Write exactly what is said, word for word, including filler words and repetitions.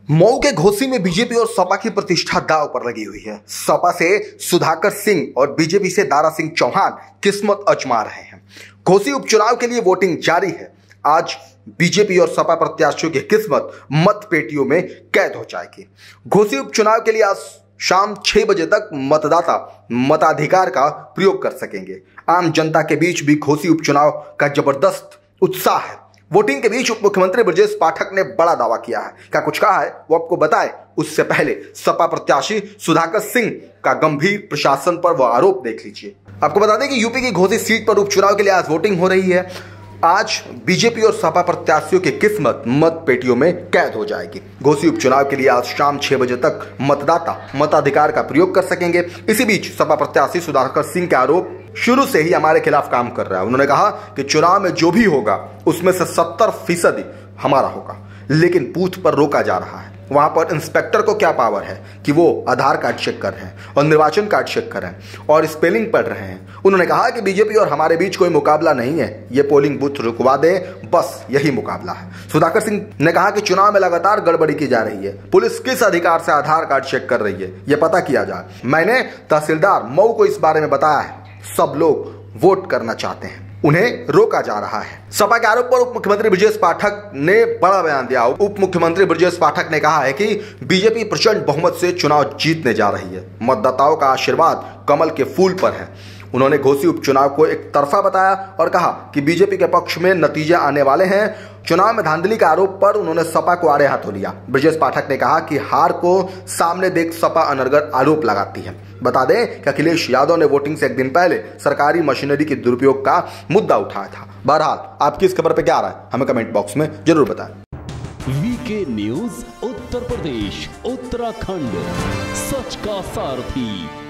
मऊ के घोसी में बीजेपी और सपा की प्रतिष्ठा दांव पर लगी हुई है। सपा से सुधाकर सिंह और बीजेपी से दारा सिंह चौहान किस्मत आजमा रहे हैं। घोसी उपचुनाव के लिए वोटिंग जारी है। आज बीजेपी और सपा प्रत्याशियों की किस्मत मत पेटियों में कैद हो जाएगी। घोसी उपचुनाव के लिए आज शाम छह बजे तक मतदाता मताधिकार का प्रयोग कर सकेंगे। आम जनता के बीच भी घोसी उपचुनाव का जबरदस्त उत्साह है। वोटिंग के बीच उप मुख्यमंत्री ब्रजेश पाठक ने बड़ा दावा किया है। क्या कुछ कहा है वो आपको बताएं, उससे पहले सपा प्रत्याशी सुधाकर सिंह का गंभीर प्रशासन पर वह आरोप देख लीजिए। आपको बता दें कि यूपी की घोसी सीट पर उपचुनाव के लिए आज वोटिंग हो रही है। आज बीजेपी और सपा प्रत्याशियों की किस्मत मत पेटियों में कैद हो जाएगी। घोसी उपचुनाव के लिए आज शाम छह बजे तक मतदाता मताधिकार का प्रयोग कर सकेंगे। इसी बीच सपा प्रत्याशी सुधाकर सिंह के आरोप शुरू से ही हमारे खिलाफ काम कर रहा है। उन्होंने कहा कि चुनाव में जो भी होगा उसमें से सत्तर फीसदी हमारा होगा, लेकिन बूथ पर रोका जा रहा है। वहां पर इंस्पेक्टर को क्या पावर है कि वो आधार कार्ड चेक कर रहे हैं और निर्वाचन कार्ड चेक कर रहे हैं और स्पेलिंग पढ़ रहे हैं। उन्होंने कहा कि बीजेपी और हमारे बीच कोई मुकाबला नहीं है, ये पोलिंग बूथ रुकवा दे, बस यही मुकाबला है। सुधाकर सिंह ने कहा कि चुनाव में लगातार गड़बड़ी की जा रही है। पुलिस किस अधिकार से आधार कार्ड चेक कर रही है, यह पता किया जाए। मैंने तहसीलदार मऊ को इस बारे में बताया है। सब लोग वोट करना चाहते हैं, उन्हें रोका जा रहा है। सपा के आरोप पर उप मुख्यमंत्री ब्रजेश पाठक ने बड़ा बयान दिया। उप मुख्यमंत्री ब्रजेश पाठक ने कहा है कि बीजेपी प्रचंड बहुमत से चुनाव जीतने जा रही है। मतदाताओं का आशीर्वाद कमल के फूल पर है। उन्होंने घोसी उपचुनाव को एक तरफा बताया और कहा कि बीजेपी के पक्ष में नतीजे आने वाले हैं। चुनाव में धांधली के आरोप पर उन्होंने सपा को आड़े हाथों लिया। ब्रजेश पाठक ने कहा कि हार को सामने देख सपा अनर्गल आरोप लगाती है। बता दें कि अखिलेश यादव ने वोटिंग से एक दिन पहले सरकारी मशीनरी के दुरुपयोग का मुद्दा उठाया था। बहरहाल आपकी इस खबर पर क्या आ रहा है हमें कमेंट बॉक्स में जरूर बताएं। वीके न्यूज उत्तर प्रदेश उत्तराखंड, सच का सारथी।